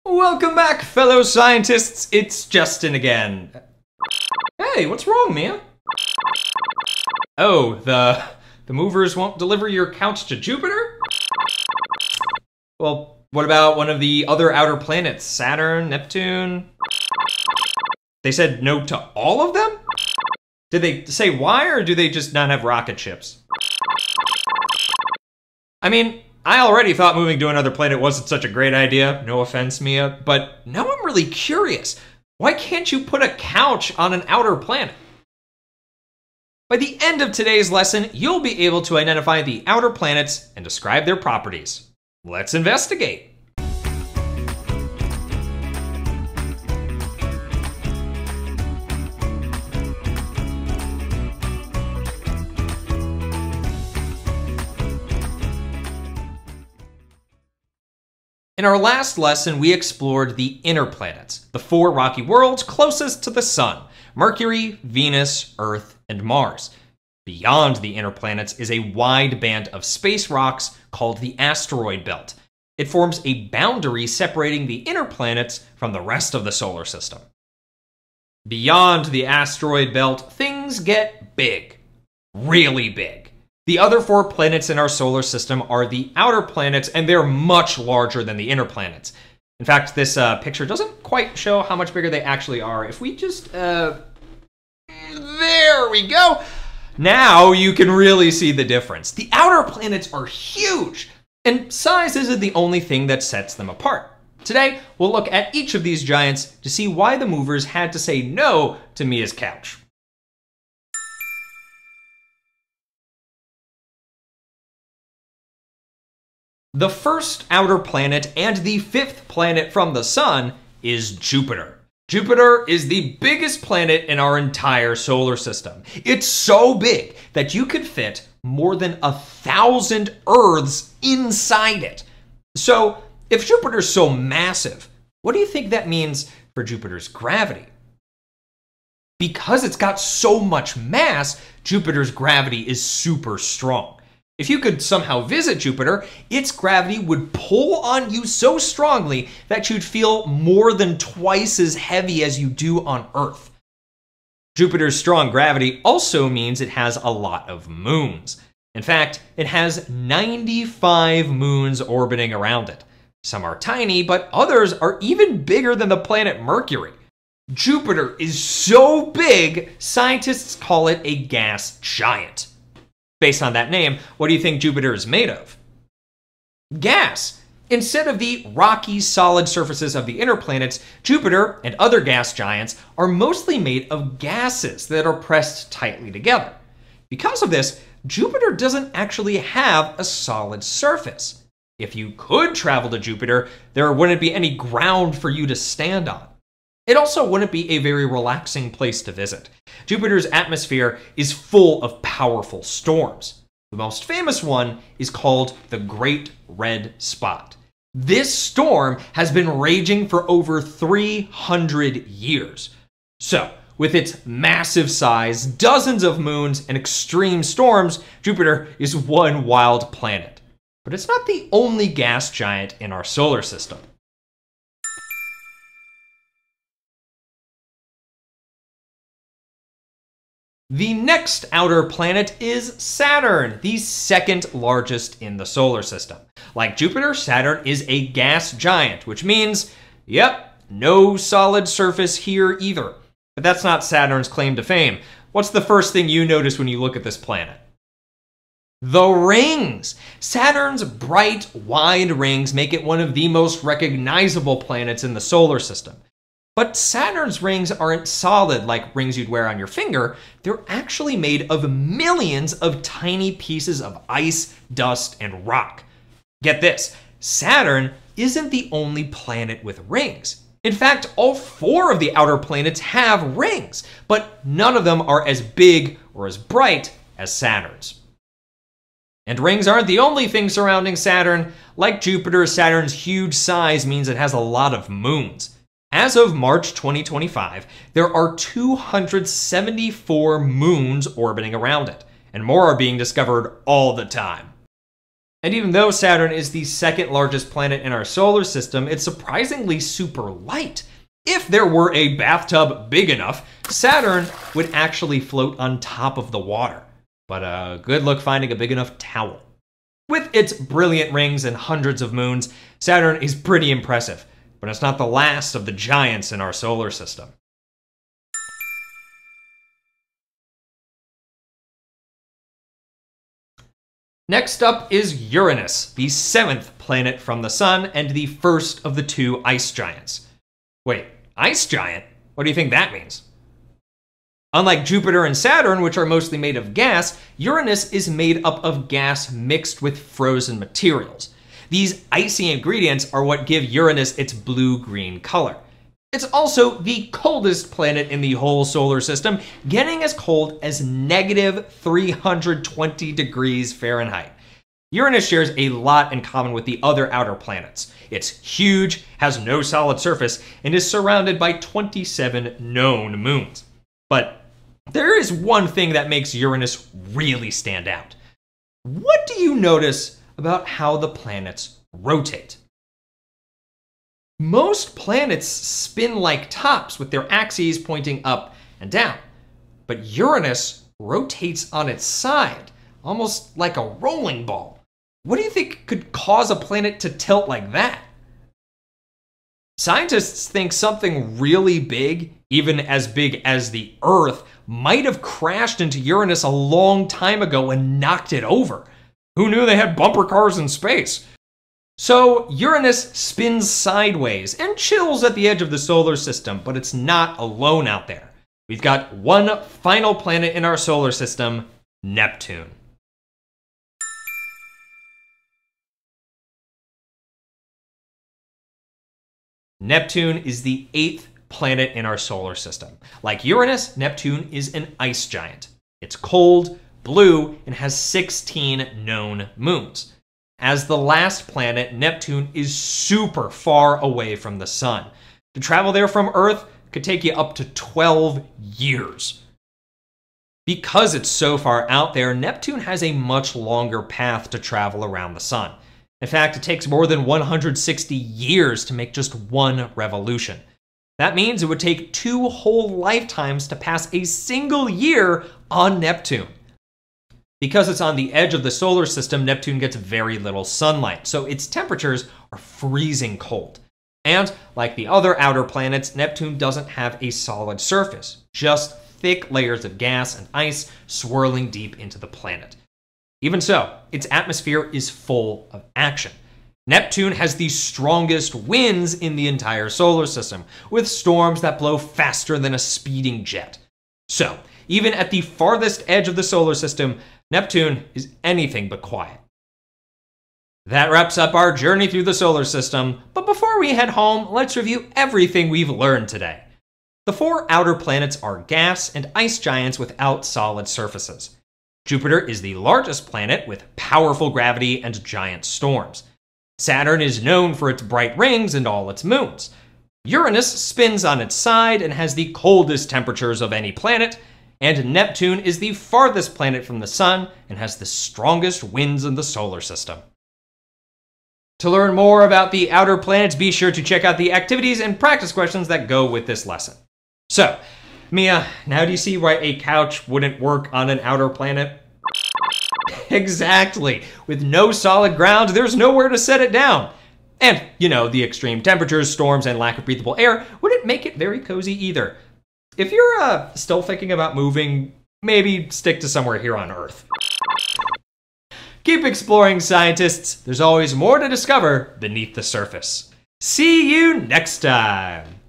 Welcome back, fellow scientists. It's Justin again. Hey, what's wrong, Mia? Oh, the movers won't deliver your couch to Jupiter? Well, what about one of the other outer planets, Saturn, Neptune? They said no to all of them? Did they say why, or do they just not have rocket ships? I mean, I already thought moving to another planet wasn't such a great idea, no offense, Mia, but now I'm really curious. Why can't you put a couch on an outer planet? By the end of today's lesson, you'll be able to identify the outer planets and describe their properties. Let's investigate. In our last lesson, we explored the inner planets, the 4 rocky worlds closest to the Sun: Mercury, Venus, Earth, and Mars. Beyond the inner planets is a wide band of space rocks called the asteroid belt. It forms a boundary separating the inner planets from the rest of the solar system. Beyond the asteroid belt, things get big. Really big. The other 4 planets in our solar system are the outer planets, and they're much larger than the inner planets. In fact, this picture doesn't quite show how much bigger they actually are. If we just, there we go. Now you can really see the difference. The outer planets are huge, and size isn't the only thing that sets them apart. Today, we'll look at each of these giants to see why the movers had to say no to Mia's couch. The first outer planet and the 5th planet from the Sun is Jupiter. Jupiter is the biggest planet in our entire solar system. It's so big that you could fit more than 1,000 Earths inside it. So, if Jupiter's so massive, what do you think that means for Jupiter's gravity? Because it's got so much mass, Jupiter's gravity is super strong. If you could somehow visit Jupiter, its gravity would pull on you so strongly that you'd feel more than twice as heavy as you do on Earth. Jupiter's strong gravity also means it has a lot of moons. In fact, it has 95 moons orbiting around it. Some are tiny, but others are even bigger than the planet Mercury. Jupiter is so big, scientists call it a gas giant. Based on that name, what do you think Jupiter is made of? Gas. Instead of the rocky, solid surfaces of the inner planets, Jupiter and other gas giants are mostly made of gases that are pressed tightly together. Because of this, Jupiter doesn't actually have a solid surface. If you could travel to Jupiter, there wouldn't be any ground for you to stand on. It also wouldn't be a very relaxing place to visit. Jupiter's atmosphere is full of powerful storms. The most famous one is called the Great Red Spot. This storm has been raging for over 300 years. So, with its massive size, dozens of moons, and extreme storms, Jupiter is one wild planet. But it's not the only gas giant in our solar system. The next outer planet is Saturn, the 2nd largest in the solar system. Like Jupiter, Saturn is a gas giant, which means, yep, no solid surface here either. But that's not Saturn's claim to fame. What's the first thing you notice when you look at this planet? The rings! Saturn's bright, wide rings make it one of the most recognizable planets in the solar system. But Saturn's rings aren't solid like rings you'd wear on your finger. They're actually made of millions of tiny pieces of ice, dust, and rock. Get this, Saturn isn't the only planet with rings. In fact, all 4 of the outer planets have rings, but none of them are as big or as bright as Saturn's. And rings aren't the only thing surrounding Saturn. Like Jupiter, Saturn's huge size means it has a lot of moons. As of March 2025, there are 274 moons orbiting around it, and more are being discovered all the time. And even though Saturn is the second largest planet in our solar system, it's surprisingly super light. If there were a bathtub big enough, Saturn would actually float on top of the water. But good luck finding a big enough towel. With its brilliant rings and hundreds of moons, Saturn is pretty impressive, but it's not the last of the giants in our solar system. Next up is Uranus, the 7th planet from the Sun and the first of the 2 ice giants. Wait, ice giant? What do you think that means? Unlike Jupiter and Saturn, which are mostly made of gas, Uranus is made up of gas mixed with frozen materials. These icy ingredients are what give Uranus its blue-green color. It's also the coldest planet in the whole solar system, getting as cold as -320 degrees Fahrenheit. Uranus shares a lot in common with the other outer planets. It's huge, has no solid surface, and is surrounded by 27 known moons. But there is one thing that makes Uranus really stand out. What do you notice about how the planets rotate? Most planets spin like tops with their axes pointing up and down, but Uranus rotates on its side, almost like a rolling ball. What do you think could cause a planet to tilt like that? Scientists think something really big, even as big as the Earth, might have crashed into Uranus a long time ago and knocked it over. Who knew they had bumper cars in space? So Uranus spins sideways and chills at the edge of the solar system, but it's not alone out there. We've got one final planet in our solar system, Neptune. Neptune is the 8th planet in our solar system. Like Uranus, Neptune is an ice giant. It's cold, blue, and has 16 known moons. As the last planet, Neptune is super far away from the sun. To travel there from Earth could take you up to 12 years. Because it's so far out there, Neptune has a much longer path to travel around the sun. In fact, it takes more than 160 years to make just one revolution. That means it would take 2 whole lifetimes to pass a single year on Neptune. Because it's on the edge of the solar system, Neptune gets very little sunlight, so its temperatures are freezing cold. And like the other outer planets, Neptune doesn't have a solid surface, just thick layers of gas and ice swirling deep into the planet. Even so, its atmosphere is full of action. Neptune has the strongest winds in the entire solar system, with storms that blow faster than a speeding jet. So, even at the farthest edge of the solar system, Neptune is anything but quiet. That wraps up our journey through the solar system, but before we head home, let's review everything we've learned today. The 4 outer planets are gas and ice giants without solid surfaces. Jupiter is the largest planet with powerful gravity and giant storms. Saturn is known for its bright rings and all its moons. Uranus spins on its side and has the coldest temperatures of any planet, and Neptune is the farthest planet from the sun and has the strongest winds in the solar system. To learn more about the outer planets, be sure to check out the activities and practice questions that go with this lesson. So, Mia, now do you see why a couch wouldn't work on an outer planet? Exactly. With no solid ground, there's nowhere to set it down. And, the extreme temperatures, storms, and lack of breathable air wouldn't make it very cozy either. If you're still thinking about moving, maybe stick to somewhere here on Earth. Keep exploring, scientists. There's always more to discover beneath the surface. See you next time.